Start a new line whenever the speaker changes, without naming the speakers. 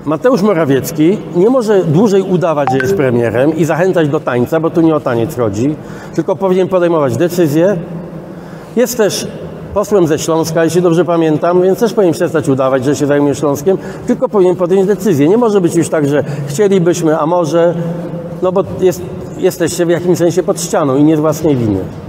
Mateusz Morawiecki nie może dłużej udawać, że jest premierem i zachęcać do tańca, bo tu nie o taniec chodzi, tylko powinien podejmować decyzje. Jest też posłem ze Śląska, jeśli dobrze pamiętam, więc też powinien przestać udawać, że się zajmuje Śląskiem, tylko powinien podjąć decyzję. Nie może być już tak, że chcielibyśmy, a może, no bo jesteście w jakimś sensie pod ścianą i nie z własnej winy.